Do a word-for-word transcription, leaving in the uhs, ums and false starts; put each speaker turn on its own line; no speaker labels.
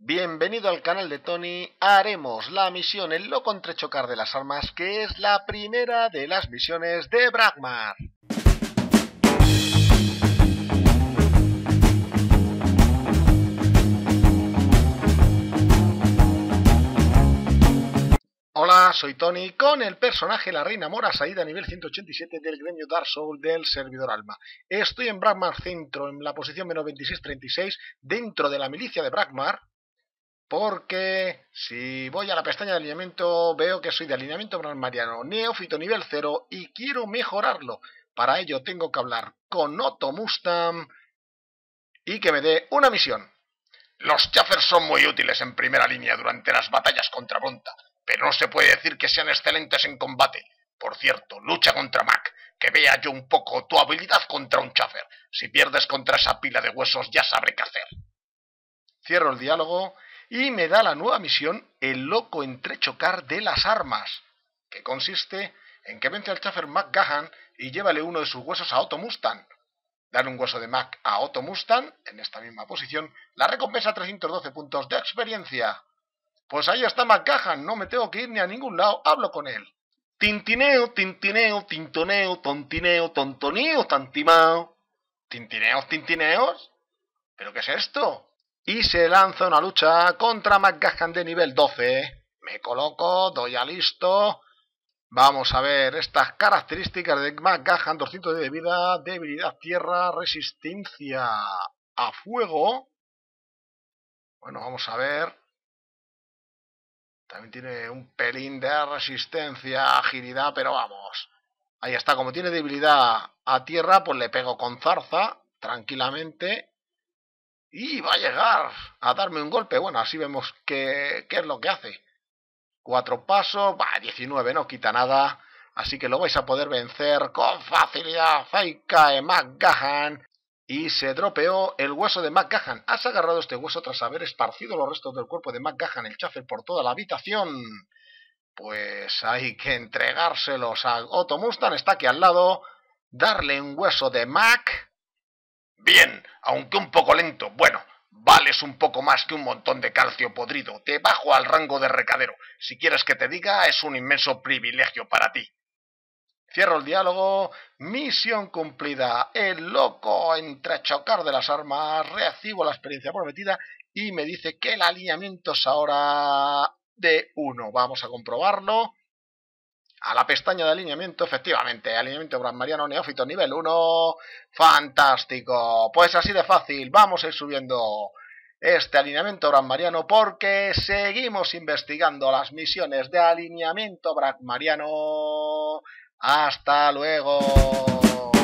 Bienvenido al canal de Tony. Haremos la misión El loco entrechocar de las armas, que es la primera de las misiones de Brackmar. Hola, soy Tony, con el personaje La Reina Mora Saída nivel ciento ochenta y siete del gremio Dark Soul del servidor Alma. Estoy en Brackmar Centro, en la posición menos veintiséis treinta y seis, dentro de la milicia de Brackmar, porque si voy a la pestaña de alineamiento veo que soy de alineamiento brackmariano neófito nivel cero y quiero mejorarlo. Para ello tengo que hablar con Otto Mustang y que me dé una misión.
Los Chaffers son muy útiles en primera línea durante las batallas contra Bronta, pero no se puede decir que sean excelentes en combate. Por cierto, lucha contra Mac, que vea yo un poco tu habilidad contra un Chaffer. Si pierdes contra esa pila de huesos ya sabré qué hacer.
Cierro el diálogo y me da la nueva misión El loco entrechocar de las armas, que consiste en que vence al Chaffer Mac Gahan y llévale uno de sus huesos a Otto Mustang. Dar un hueso de Mac a Otto Mustang, en esta misma posición, la recompensa trescientos doce puntos de experiencia. Pues ahí está Mac Gahan, no me tengo que ir ni a ningún lado, hablo con él. Tintineo, tintineo, tintoneo, tontineo, tontoneo, tantimao. ¿Tintineos, tintineos? ¿Pero qué es esto? Y se lanza una lucha contra Mac Gahan de nivel doce. Me coloco, doy a listo. Vamos a ver estas características de Mac Gahan: doscientos de vida, debilidad tierra, resistencia a fuego. Bueno, vamos a ver. También tiene un pelín de resistencia, agilidad, pero vamos. Ahí está, como tiene debilidad a tierra, pues le pego con zarza, tranquilamente. Y va a llegar a darme un golpe. Bueno, así vemos qué, qué es lo que hace. Cuatro pasos, va, diecinueve, no quita nada. Así que lo vais a poder vencer con facilidad. Ahí cae Mac Gahan. Y se dropeó el hueso de Mac Gahan. Has agarrado este hueso tras haber esparcido los restos del cuerpo de Mac Gahan, el Chaffer, por toda la habitación. Pues hay que entregárselos a Otto Mustang. Está aquí al lado. Darle un hueso de Mac.
Bien, aunque un poco lento. Bueno, vales un poco más que un montón de calcio podrido. Te bajo al rango de recadero. Si quieres que te diga, es un inmenso privilegio para ti.
Cierro el diálogo. Misión cumplida. El loco entrechocar de las armas. Recibo la experiencia prometida y me dice que el alineamiento es ahora de uno. Vamos a comprobarlo. A la pestaña de alineamiento, efectivamente, alineamiento brackmariano neófito nivel uno. ¡Fantástico! Pues así de fácil, vamos a ir subiendo este alineamiento brackmariano porque seguimos investigando las misiones de alineamiento brackmariano. ¡Hasta luego!